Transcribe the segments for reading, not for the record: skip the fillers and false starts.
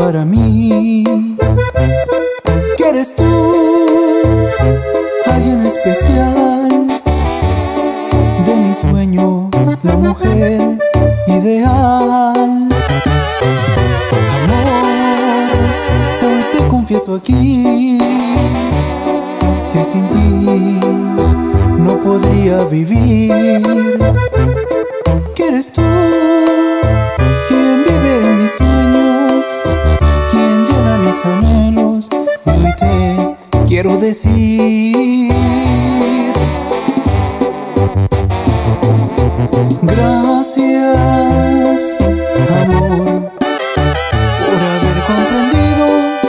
para mí. Que eres tú, alguien especial, de mi sueño, la mujer ideal. Amor, hoy te confieso aquí que sin ti no podría vivir. Que eres tú quien vive en mis sueños, quien llena mis anhelos, y hoy te quiero decir gracias, amor, por haber comprendido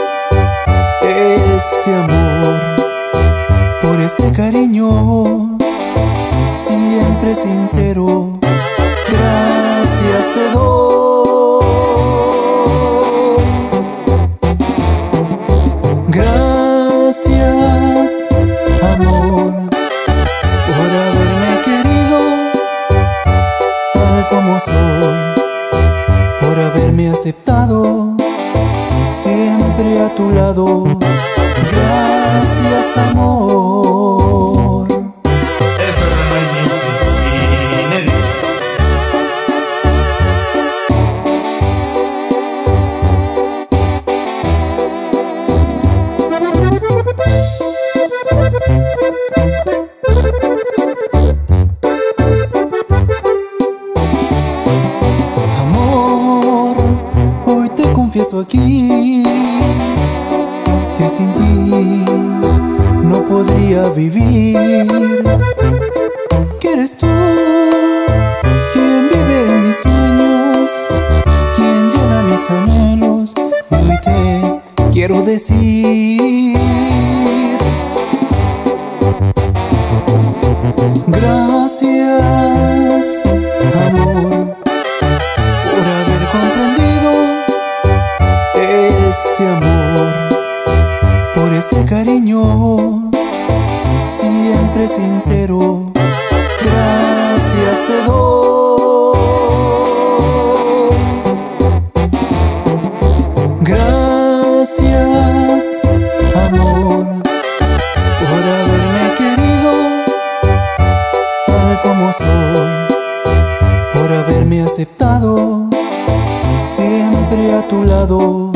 este amor, por ese cariño siempre sincero. Gracias te doy. Gracias, amor, por haberme querido tal como soy, por haberme aceptado siempre a tu lado. Gracias, amor. Eso es magnífico y inédito. Amor, hoy te confieso aquí que sin ti no podría vivir. Que eres tú quien vive en mis sueños, quien llena mis anhelos, y hoy te quiero decir gracias, amor, por haber comprendido este amor, por ese cariño siempre sincero. Gracias te doy. Gracias, amor, por haberme querido tal como soy, por haberme aceptado siempre a tu lado.